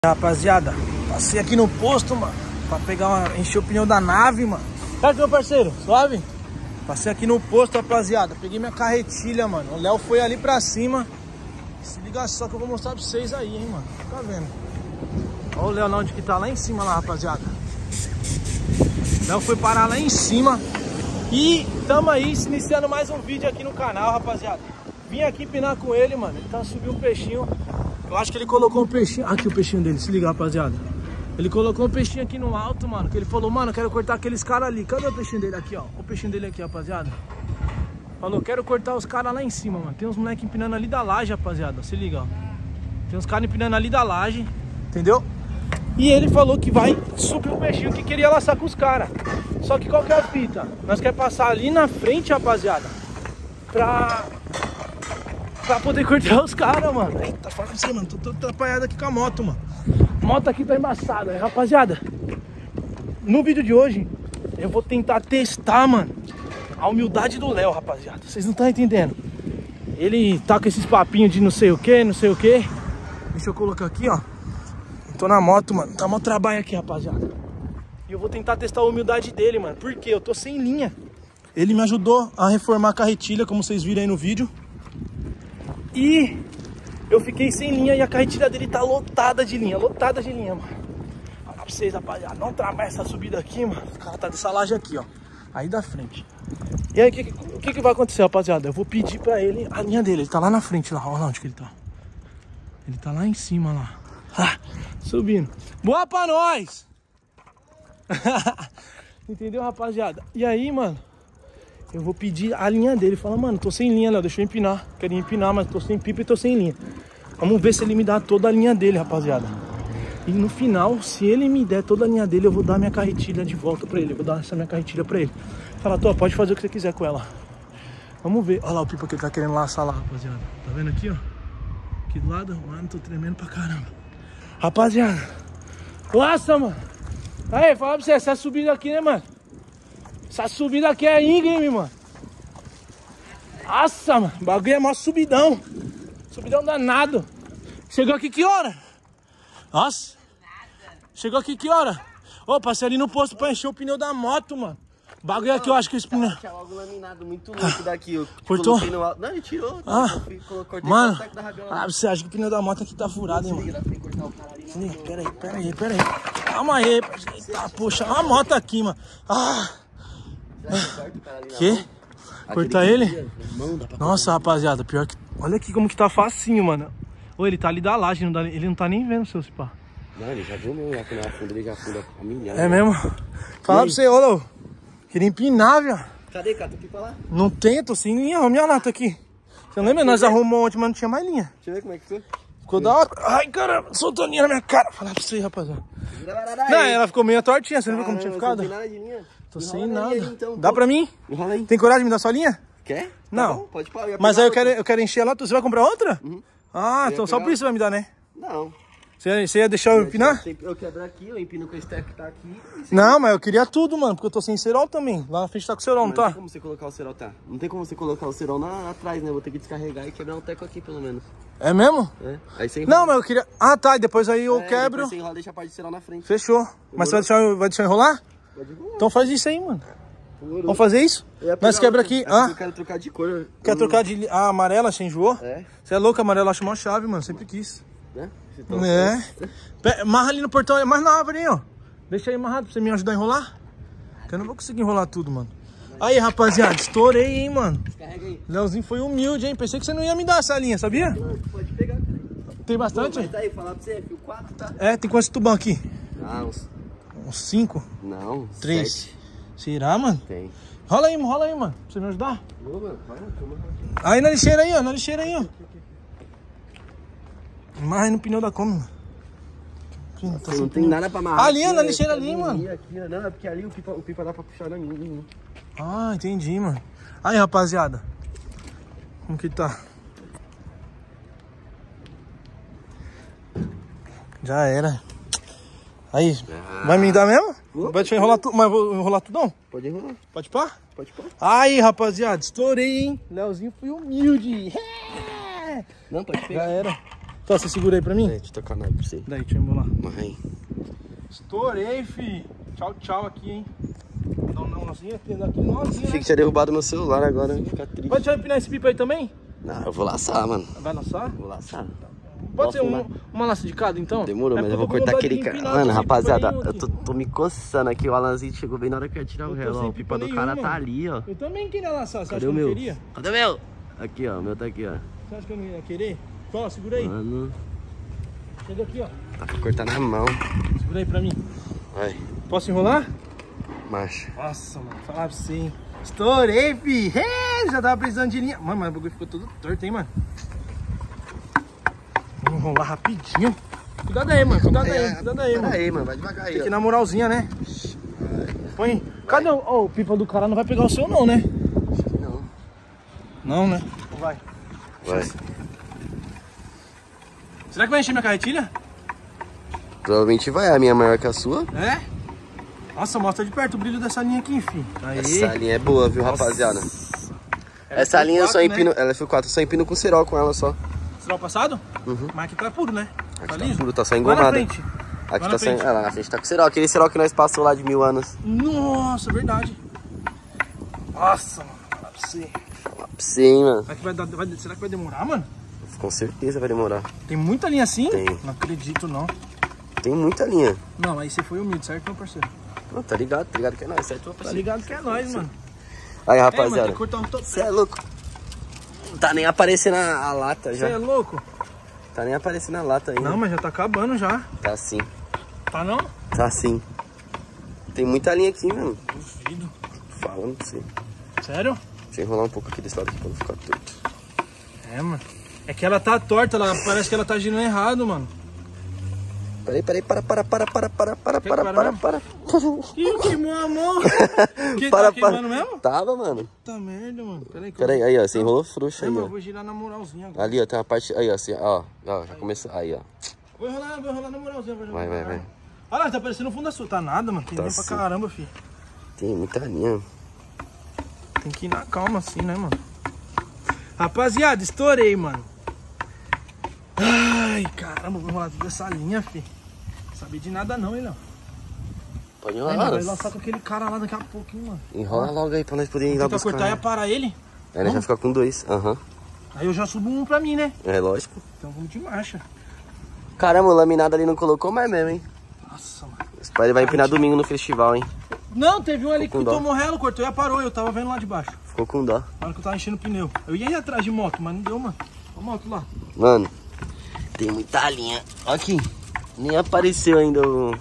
Rapaziada, passei aqui no posto, mano, pra pegar encher o pneu da nave, mano. Certo, meu parceiro? Suave? Passei aqui no posto, rapaziada. Peguei minha carretilha, mano. O Léo foi ali pra cima. Se liga só que eu vou mostrar pra vocês aí, hein, mano. Tá vendo? Olha o Léo onde que tá, lá em cima, lá, rapaziada. O Léo foi parar lá em cima. E tamo aí, iniciando mais um vídeo aqui no canal, rapaziada. Vim aqui empinar com ele, mano. Ele tá subindo um peixinho. Eu acho que ele colocou um peixinho. Aqui o peixinho dele, se liga, rapaziada. Ele colocou um peixinho aqui no alto, mano. Que ele falou, mano, eu quero cortar aqueles caras ali. Cadê o peixinho dele aqui, ó? O peixinho dele aqui, rapaziada. Falou, quero cortar os caras lá em cima, mano. Tem uns moleques empinando ali da laje, rapaziada. Se liga, ó. Tem uns caras empinando ali da laje. Entendeu? E ele falou que vai subir o peixinho que queria laçar com os caras. Só que qual que é a fita? Nós quer passar ali na frente, rapaziada. Pra poder cortar os caras, mano. Eita, fala pra você, mano. Tô todo atrapalhado aqui com a moto, mano. A moto aqui tá embaçada, rapaziada. No vídeo de hoje, eu vou tentar testar, mano, a humildade do Léo, rapaziada. Vocês não estão entendendo. Ele tá com esses papinhos de não sei o que, não sei o que. Deixa eu colocar aqui, ó. Eu tô na moto, mano. Tá mó trabalho aqui, rapaziada. E eu vou tentar testar a humildade dele, mano. Porque eu tô sem linha. Ele me ajudou a reformar a carretilha, como vocês viram aí no vídeo. E eu fiquei sem linha e a carretilha dele tá lotada de linha, mano. Falar pra vocês, rapaziada, não trabalha essa subida aqui, mano. O cara tá dessa laje aqui, ó. Aí da frente. E aí, o que vai acontecer, rapaziada? Eu vou pedir pra ele a linha dele. Ele tá lá na frente, lá. Olha lá onde que ele tá. Ele tá lá em cima, lá. Ah, subindo. Boa pra nós! Entendeu, rapaziada? E aí, mano, eu vou pedir a linha dele. Fala, mano, tô sem linha, Léo, deixa eu empinar. Queria empinar, mas tô sem pipa e tô sem linha. Vamos ver se ele me dá toda a linha dele, rapaziada. E no final, se ele me der toda a linha dele, eu vou dar minha carretilha de volta pra ele. Eu vou dar essa minha carretilha pra ele. Fala, Tô, pode fazer o que você quiser com ela. Vamos ver. Olha lá o pipa que ele tá querendo laçar lá, rapaziada. Tá vendo aqui, ó? Aqui do lado, mano, tô tremendo pra caramba. Rapaziada, laça, mano. Aí, fala pra você, essa subida aqui, né, mano? Essa subida aqui é íngreme, mano. Nossa, mano. O bagulho é mó subidão. Subidão danado. Chegou aqui que hora? Nossa. Chegou aqui que hora? Ô, passei ali no posto pra encher o pneu da moto, mano. O bagulho aqui, eu acho que esse pneu... Tinha algo laminado muito louco daqui. Eu cortou? No... Não, ele tirou. Cortei mano. Você acha que o pneu da moto aqui tá furado, hein, mano? Pera aí. Calma aí. Eita, poxa, olha a moto aqui, mano. Ah. Que? Cortar ele? Nossa, rapaziada, pior que... Olha aqui como que tá facinho, mano. Ô, ele tá ali da laje, ele não tá nem vendo o seu cipá. Não, ele já viu mesmo, aqui na funda, ele já funda a milhão. É mesmo? Fala pra você, ô, Léo. Queria empinar, viu? Cadê, cara? Tu aqui pra lá? Não tem, tô sem linha, olha a minha lata aqui. Você lembra? Nós arrumamos ontem, mas não tinha mais linha. Deixa eu ver como é que ficou. Ficou da hora. Ai, caramba, soltou a linha na minha cara. Fala pra você, rapaziada. Não, ela ficou meio tortinha, você não viu como tinha ficado? Não tem nada de linha. Tô sem nada. Aí, então, dá pra mim? Enrola aí. Tem coragem de me dar sua linha? Quer? Não. Tá bom, pode parar. Mas aí eu quero encher ela. Você vai comprar outra? Uhum. Ah, então só por isso você vai me dar, né? Não. Você ia deixar eu empinar? Eu quebro aqui, eu empino com esse teco que tá aqui. Não, mas eu queria tudo, mano, porque eu tô sem cerol também. Lá na frente tá com cerol, não tá? Não tem como você colocar o cerol, tá? Não tem como você colocar o cerol atrás, né? Vou ter que descarregar e quebrar um teco aqui, pelo menos. É mesmo? É. Aí você enrola. Não, mas eu queria... Ah, tá, e depois aí eu quebro. Depois você enrola e deixa a parte de cerol na frente. Fechou. Mas você vai deixar enrolar? Pode enrolar. Então faz isso aí, mano. Vamos fazer isso? Nós quebra aqui. Eu quero trocar de cor. Quer trocar de amarela, você enjoou? É. Você é louco, amarela acho uma chave, mano. Sempre quis. Né? Amarra ali no portão, mais na árvore aí, ó. Deixa aí amarrado pra você me ajudar a enrolar. Que eu não vou conseguir enrolar tudo, mano. Aí, rapaziada, estourei, hein, mano. Descarrega aí. Leozinho foi humilde, hein. Pensei que você não ia me dar essa linha, sabia? Não, pode pegar, cara. Tem bastante? Pô, mas daí, falar pra você, fio 4, tá? É, tem quantos tubão aqui? Ah, Uns 5? Não, 3. 7. Será, mano? Tem. Rola aí, mano. Pra você me ajudar? Ô, mano, vai, calma. Aí na lixeira aí, ó. Amarra aí no pneu da Kombi, mano. Não tem nada pra amarrar. Ali, na lixeira ali, mano. Aqui, não, é porque ali o pipa dá pra puxar na minha. Ah, entendi, mano. Aí, rapaziada. Como que tá? Já era. Aí, vai me dar mesmo? Vai deixar enrolar tudo? Mas vou enrolar tudão? Pode enrolar. Pode pá? Pode pá. Aí, rapaziada, estourei, hein? Leozinho foi humilde. Não, pode pegar. Já era. Então, você segura aí pra mim? Deixa eu tocar nada pra você. Daí, deixa eu embolar. Vai. Estourei, fi. Tchau, tchau aqui, hein. Dá um nozinho aqui, nozinho, Achei né? que tinha derrubado meu celular agora, vai ficar triste. Pode empinar esse pipa aí também? Não, eu vou laçar, mano. Vai laçar? Vou laçar. Pode ser uma laça de cada, então? Demorou, mas eu vou cortar aquele cara. Mano, rapaziada, eu tô me coçando aqui. O Alanzinho chegou bem na hora que eu ia tirar o relógio. O pipa do cara tá ali, ó. Eu também queria laçar, você Cadê acha o que eu meu? não queria? Cadê o meu? Aqui, ó. O meu tá aqui, ó. Você acha que eu não ia querer? Ó, segura aí. Mano, Chega aqui, ó. tá pra cortar na mão. Segura aí pra mim. Vai, Posso enrolar? macho. Nossa, mano, falar pra você, hein? Estourei, fi! Já tava precisando de linha. Mano, mas o bagulho ficou todo torto, hein, mano? Vamos enrolar rapidinho. Cuidado aí, mano. Cuidado aí, mano. Aí, mano, vai devagar aí. Tem que ir na moralzinha, né? Põe. Cadê o pipa do cara? Não vai pegar o seu, não, né? Não. Não, né? Vai. Vai. Será que vai encher minha carretilha? Provavelmente vai. A minha maior que a sua. É? Nossa, mostra de perto o brilho dessa linha aqui, enfim. Aí. Essa linha é boa, viu, rapaziada? Essa linha eu só empino. Né? Ela é F4, eu só empino com cerol com ela só. Cerol passado? Uhum. Mas aqui tá puro, né? Aqui tá tá liso? puro, tá só engomada. Lá na frente. Aqui tá sem. Lá na frente tá com cerol. Aquele cerol que nós passou lá de 1000 anos. Nossa, verdade. Nossa, mano. Fala pra você. Fala pra você, hein, mano. Será que vai demorar, mano? Com certeza vai demorar. Tem muita linha assim? Tem. Não acredito, não. Tem muita linha. Não, aí você foi humilde, certo, meu parceiro? Não, tá ligado que é nóis, certo, meu Tá parceiro? ligado que é nóis, mano. Aí, Mano, rapaziada. tem que cortar um topo. Você é louco. Não tá nem aparecendo a lata já. Você é louco? Tá nem aparecendo a lata ainda. Não, mas já tá acabando já. Tá sim. Tá não? Tá sim. Tem muita linha aqui, mano. Duvido. Falando pra você. Sério? Deixa eu enrolar um pouco aqui desse lado aqui pra não ficar torto. É, mano. É que ela tá torta, parece que ela tá girando errado, mano. Peraí, para. Ih, queimou a mão. Para. Tá queimando mesmo? Tava, mano. Puta merda, mano. Peraí, aí, ó. Você enrolou frouxo aí, Eu ó. vou girar na moralzinha agora. Ali, ó, tem uma parte. Aí, ó, assim, ó. Ó, já começou. Aí, ó. Vou enrolar na moralzinha. Vai. Olha lá, tá parecendo o fundo da sua. Tá nada, mano. Tem Tá linha pra sim. caramba, filho. Tem muita linha. Tem que ir na calma assim, né, mano? Rapaziada, estourei, mano. Ai, caramba, vou enrolar toda essa linha, filho. Não sabia de nada não, hein, Léo. Pode Ai, enrolar, vai mano. lançar com aquele cara lá daqui a pouco, hein, mano. Enrola logo aí pra nós podermos ir lá Tenta buscar. cortar e parar ele. Aí nós já ficar com 2. Aham. Aí eu já subo um pra mim, né? É lógico. Então vamos de marcha. Caramba, o laminado ali não colocou mais mesmo, hein? Nossa, mano. Esse pai vai empinar domingo no festival, hein? Não, teve um ali que com dó. tomou relo, cortou e parou. Eu tava vendo lá de baixo. Ficou com dó. Na hora que eu tava enchendo o pneu. Eu ia ir atrás de moto, mas não deu, mano. Olha a moto lá. Mano, tem muita linha. Ó aqui. Nem apareceu ainda o...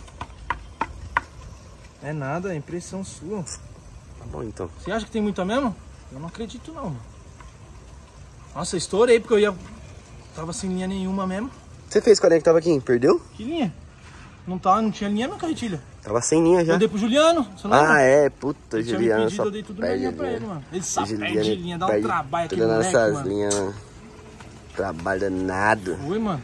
É nada, é impressão sua. Tá bom, então. Você acha que tem muita mesmo? Eu não acredito não, mano. Nossa, estourei porque eu ia... Tava sem linha nenhuma mesmo. Você fez com a linha que tava aqui? Perdeu? Que linha? Não tinha linha na carretilha. Tava sem linha já. Eu dei pro Juliano, você não lembra? Ah, é. Puta, Ele tinha me Juliano pedido, só eu dei tudo na linha pra ele, mano. Ele só Juliano perde linha, dá um perde trabalho aqui, todas moleque, nossas mano. linhas, mano. Trabalho danado. Oi, mano.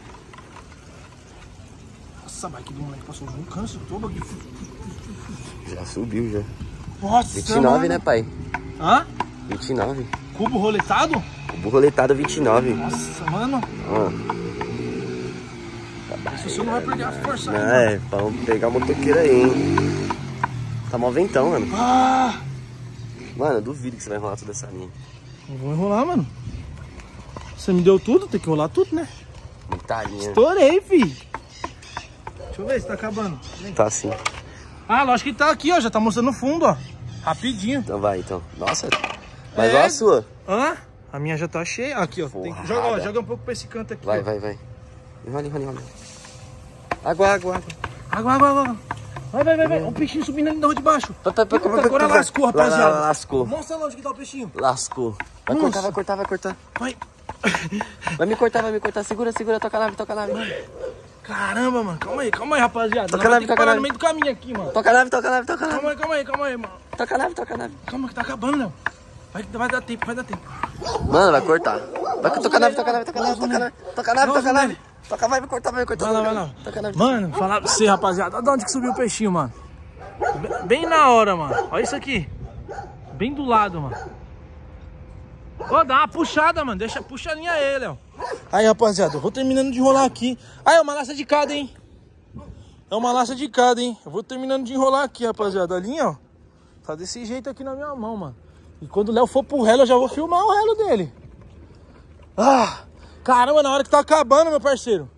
Nossa, bike do moleque passou um câncer todo aqui. Já subiu, já. Nossa, 29, mano. né, pai? Hã? 29. Cubo roletado? Cubo roletado 29. Nossa, mano. Ó. Isso você não vai perder a força Não, aí, é, vamos pegar o motoqueiro aí, hein? Tá mó ventão, mano. Ah! Mano, eu duvido que você vai enrolar toda essa linha. Não vou enrolar, mano. Você me deu tudo, tem que enrolar tudo, né? Muita linha. Estourei, fi. Deixa eu ver se tá acabando. Vem. Tá sim. Ah, lógico que tá aqui, ó. Já tá mostrando no fundo, ó. Rapidinho. Então vai, então. Nossa. Mas É. olha a sua. Hã? A minha já tá cheia. Aqui, ó. Tem que... Porrada. joga um pouco pra esse canto aqui. Vai, ó. vai. Enrola. Água. Água. Vai. O peixinho subindo ali da rua de baixo. Agora lascou, rapaziada. Lascou. Mostra lá onde que tá o peixinho. Lascou. Vai Nossa. cortar. Vai. Vai me cortar. Segura. Toca a nave. Caramba, mano. Calma aí, rapaziada. Toca Nós a vai nave, ter que parar no meio do caminho aqui, mano. Toca a nave. Calma aí, mano. Toca a nave. Calma que tá acabando, Léo. Vai dar tempo. Mano, vai cortar. Vai tocar a nave. Toca a nave. Vai cortar. Vai lá. Toca a nave. Mano, falar pra você, rapaziada. Olha de onde que subiu o peixinho, mano. Bem na hora, mano. Olha isso aqui. Bem do lado, mano. Ó, dá uma puxada, mano. Puxa a linha aí, Léo. Aí, rapaziada, eu vou terminando de enrolar aqui. Aí, é uma laça de cada, hein? É uma laça de cada, hein? Eu vou terminando de enrolar aqui, rapaziada. A linha, ó, tá desse jeito aqui na minha mão, mano. E quando o Léo for pro relo, eu já vou filmar o relo dele. Ah, caramba, na hora que tá acabando, meu parceiro.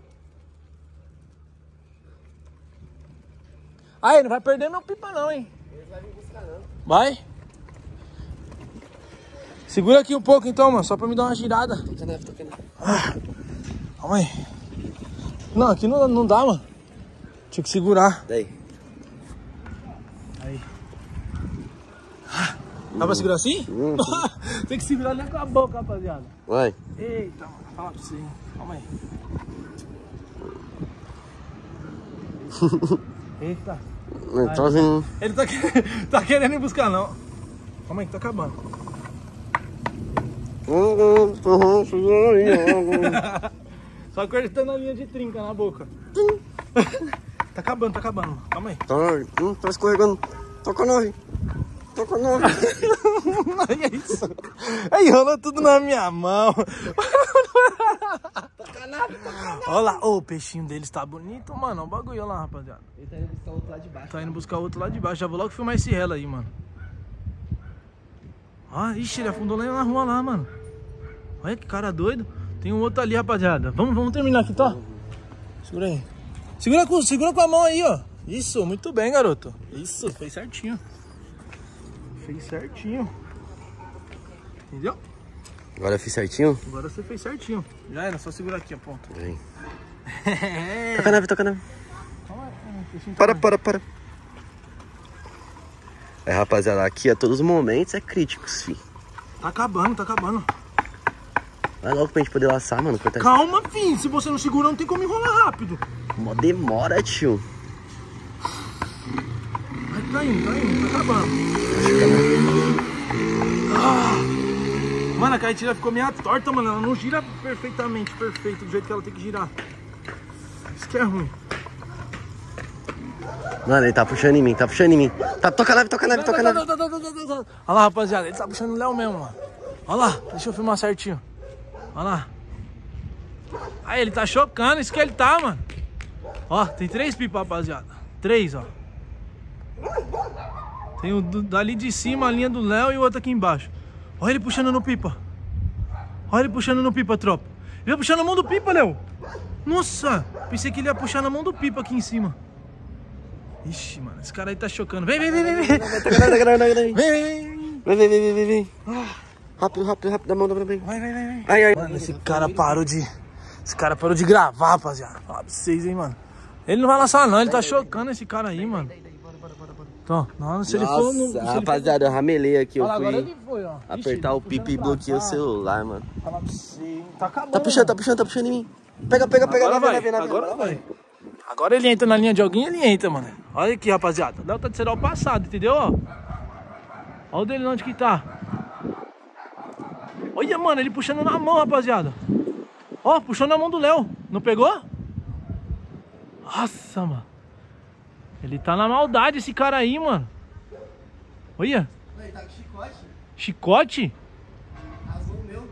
Aí, não vai perder meu pipa não, hein? Ele vai vir buscar não. Vai? Segura aqui um pouco então, mano, só pra me dar uma girada. Ah, calma aí. Não, aqui não dá, mano. Tinha que segurar. Daí. Aí. Dá pra segurar assim? Tem que segurar nem com a boca, rapaziada. Vai. Eita, mano, fala pra você, hein? Calma aí. Eita. Ele tá querendo ir buscar, não. Calma aí, que tá acabando. Só cortando a linha de trinca na boca. Tá acabando. Calma aí. Tá escorregando. Toca nove. Aí é isso. Aí rolou tudo na minha mão. Olha lá, o peixinho deles tá bonito, mano. Olha o bagulho lá, rapaziada. Ele tá indo buscar outro lá de baixo. Tá indo buscar outro lá de baixo. Já vou logo filmar esse relo aí, mano. Ah, ixi, ele afundou lá na rua lá, mano. Olha que cara doido. Tem um outro ali, rapaziada. Vamos terminar aqui, tá? Segura aí. Segura com a mão aí, ó. Isso, muito bem, garoto. Isso, fez certinho. Entendeu? Agora eu fiz certinho? Agora você fez certinho. Já era, só segurar aqui a ponta. Vem. Toca a nave. Para. É, rapaziada, aqui a todos os momentos é críticos, fi. Tá acabando. Vai logo pra gente poder laçar, mano. Calma, filho. Se você não segura, não tem como enrolar rápido. Mó demora, tio. Tá indo, tá acabando. Mano, a carretilha ficou meio torta, mano. Ela não gira perfeito, do jeito que ela tem que girar. Isso que é ruim. Mano, ele tá puxando em mim. Toca a nave. Olha lá, rapaziada. Ele tá puxando o Léo mesmo, mano. Olha lá, deixa eu filmar certinho. Olha lá. Aí, ele tá chocando, isso que ele tá, mano. Ó, tem 3 pipas, rapaziada. 3, ó. Tem o dali de cima, a linha do Léo, e o outro aqui embaixo. Olha ele puxando no pipa. Tropa. Ele vai puxar na mão do pipa, Léo. Nossa, pensei que ele ia puxar na mão do pipa aqui em cima. Ixi, mano, esse cara aí tá chocando. Vem. Vem. Rápido, dá a mão, vem. Vai. Ai. Mano, esse cara parou de gravar, rapaziada. Fala pra vocês, hein, mano. Ele não vai lançar não, ele tá chocando esse cara aí, mano. Então, não, se ele for... Rapaziada, eu ramelei aqui, Olha, agora ele foi, ó. Apertar o pipa e bloqueei o celular, mano. Fala pra você, tá acabando. Tá puxando em mim. Pega, Agora vai. Agora ele entra na linha de alguém, ele entra, mano. Olha aqui, rapaziada. O Léo tá de ser ao passado, entendeu, ó? Olha o dele onde que tá. Olha, mano, ele puxando na mão, rapaziada. Ó, puxou na mão do Léo. Não pegou? Nossa, mano. Ele tá na maldade, esse cara aí, mano. Olha. Ele tá com chicote. Chicote? Rasgou o meu.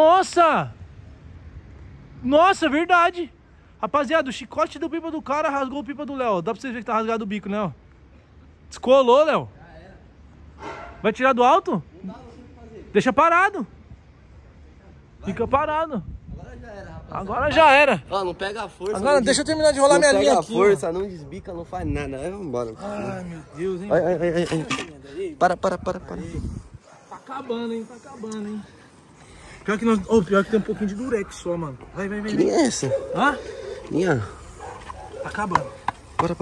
Nossa, verdade. Rapaziada, o chicote do pipa do cara rasgou o pipa do Léo. Dá pra vocês verem que tá rasgado o bico, né, ó. Descolou, Léo. Já era. Vai tirar do alto? Não dá, não sei o que fazer. Deixa parado. Fica parado. Agora já era. Ó, não pega a força. Agora deixa eu terminar de rolar minha linha aqui. Não pega a força, não desbica, não faz nada. Aí vambora. Ai, meu Deus, hein. Ai. Para. Tá acabando, hein. Pior que, pior que tem um pouquinho de durex só, mano. Vai. Que linha é essa? Hã? Linha. Tá acabando. Bora.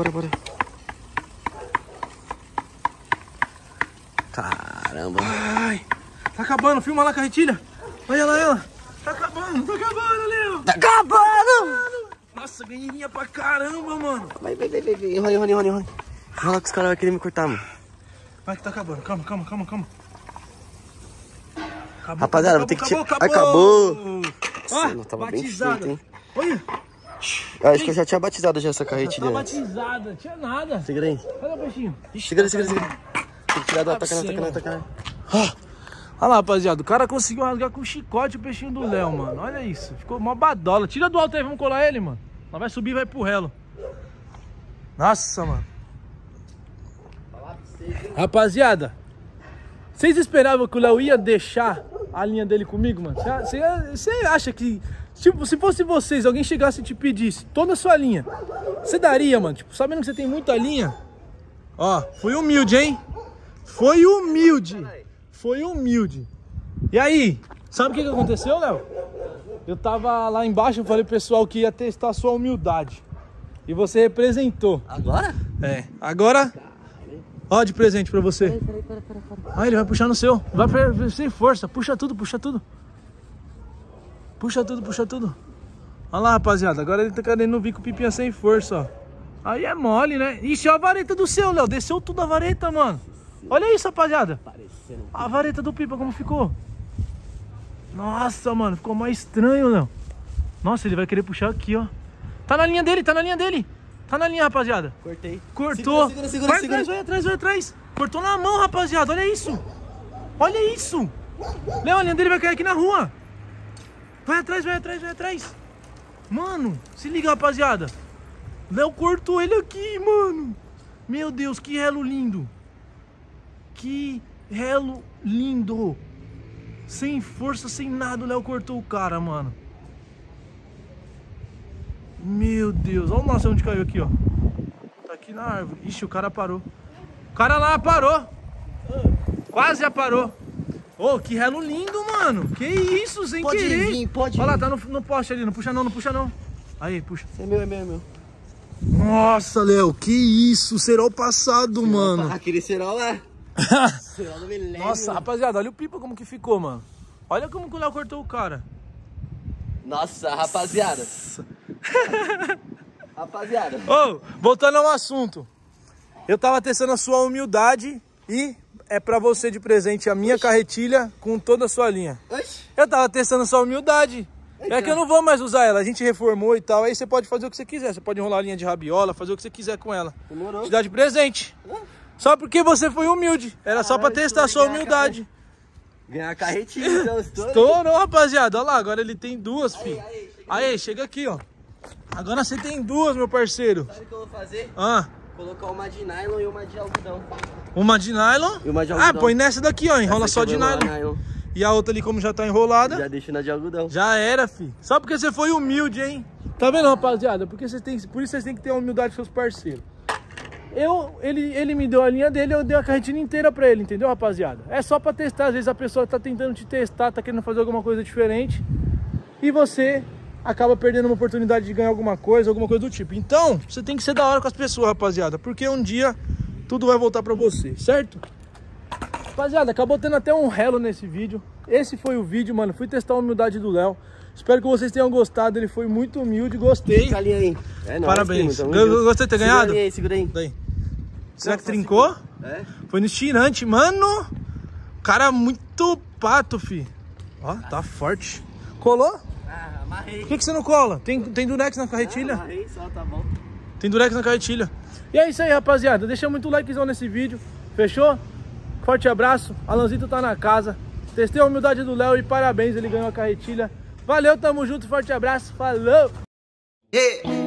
Caramba. Ai, tá acabando. Filma lá a carretilha. Olha lá ela. Tá acabando, Léo. Tá acabando. Nossa, ganhei linha pra caramba, mano. Vai. Enrola. Rola que os caras vão querer me cortar, mano. Vai que tá acabando. Calma. Rapaziada, vou ter que tirar. Acabou. Ó, tava batizada. Bem feito, hein? Olha. Acho que eu já tinha batizado já essa carretilha. Tá batizada, tinha nada. Segura aí. Olha o peixinho. Segura. Tem que tirar da taca na. Olha lá, rapaziada, o cara conseguiu rasgar com chicote o peixinho do Léo, mano. Olha isso, ficou uma badola. Tira do alto aí, vamos colar ele, mano. Nós vai subir e vai pro relo. Nossa, mano. Rapaziada, vocês esperavam que o Léo ia deixar a linha dele comigo, mano? Você acha que, tipo, se fosse vocês, alguém chegasse e te pedisse toda a sua linha, você daria, mano? Tipo, sabendo que você tem muita linha? Ó, fui humilde, hein? Foi humilde. Foi humilde. E aí, sabe o que aconteceu, Léo? Eu tava lá embaixo, eu falei pro pessoal que ia testar a sua humildade. E você representou. Agora? É, agora... Ó, de presente pra você. Peraí. Ah, ele vai puxar no seu. Vai sem força. Puxa tudo, puxa tudo. Puxa tudo, puxa tudo. Olha lá, rapaziada. Agora ele tá querendo vir com o pipinha sem força, ó. Aí é mole, né? Ixi, olha a vareta do seu, Léo. Desceu tudo a vareta, mano. Olha isso, rapaziada. A vareta do pipa como ficou. Nossa, mano. Ficou mais estranho, Léo. Nossa, ele vai querer puxar aqui, ó. Tá na linha dele, tá na linha dele. Tá na linha, rapaziada. Cortei. Cortou. Segura. Vai atrás. Cortou na mão, rapaziada. Olha isso. Olha isso. Léo, a linha dele vai cair aqui na rua. Vai atrás. Mano, se liga, rapaziada. Léo cortou ele aqui, mano. Meu Deus, que relo lindo. Que relo lindo. Sem força, sem nada, o Léo cortou o cara, mano. Meu Deus, olha o nosso onde caiu aqui, ó. Tá aqui na árvore. Ixi, o cara parou. O cara lá parou. Quase já parou. Ô, que relo lindo, mano. Que isso, sem querer. Pode vir. Olha lá, tá no poste ali. Não puxa não. Aí, puxa. Esse é meu. Nossa, Léo, que isso. Cerol passado, mano. Aquele cerol lá. Cerol do milênio. Nossa, rapaziada, olha o pipa como que ficou, mano. Olha como que o Léo cortou o cara. Nossa, rapaziada. Rapaziada. Ô, voltando ao assunto. Eu tava testando a sua humildade e é pra você de presente a minha carretilha com toda a sua linha. Eu tava testando a sua humildade. É que eu não vou mais usar ela, a gente reformou e tal. Aí você pode fazer o que você quiser. Você pode enrolar a linha de rabiola, fazer o que você quiser com ela. Demorou. Te dar de presente. Só porque você foi humilde. Era só pra testar a sua humildade. Ganhar a carretilha, então estourou, rapaziada. Olha lá, agora ele tem duas, filho. Aí, chega aqui, ó. Agora você tem duas, meu parceiro. Sabe o que eu vou fazer? Ah. Colocar uma de nylon e uma de algodão. Uma de nylon? E uma de algodão. Ah, põe nessa daqui, ó. Enrola só de nylon. E a outra ali, como já tá enrolada. Já deixa na de algodão. Já era, fi. Só porque você foi humilde, hein? Tá vendo, rapaziada? Por isso vocês têm que ter a humildade com seus parceiros. Ele me deu a linha dele, eu dei a carretilha inteira pra ele, entendeu, rapaziada? É só pra testar. Às vezes a pessoa tá tentando te testar, tá querendo fazer alguma coisa diferente. E você acaba perdendo uma oportunidade de ganhar alguma coisa do tipo. Então, você tem que ser da hora com as pessoas, rapaziada. Porque um dia tudo vai voltar pra você, certo? Rapaziada, acabou tendo até um relo nesse vídeo. Esse foi o vídeo, mano. Fui testar a humildade do Léo. Espero que vocês tenham gostado. Ele foi muito humilde, gostei. Fica ali aí. É nóis, parabéns. Gostei de ter ganhado? Segura aí. Daí. Será que trincou? É. Foi no estirante, mano. Cara muito pato, fi. Ó, tá forte. Colou? Ah, amarrei. Por que você não cola? Tem durex na carretilha? Amarrei só, tá bom. Tem durex na carretilha. E é isso aí, rapaziada. Deixa muito likezão nesse vídeo. Fechou? Forte abraço. Alanzito tá na casa. Testei a humildade do Léo e parabéns, ele ganhou a carretilha. Valeu, tamo junto. Forte abraço. Falou! Yeah.